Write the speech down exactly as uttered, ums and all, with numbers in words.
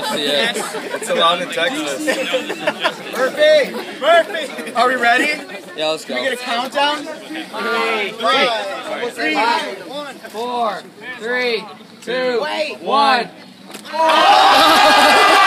see it. It's allowed in Texas. Murphy! Murphy! Are we ready? Yeah, let's go. Can we get a countdown? Three, Five, three, five, Four, three, two, Wait. one. Oh!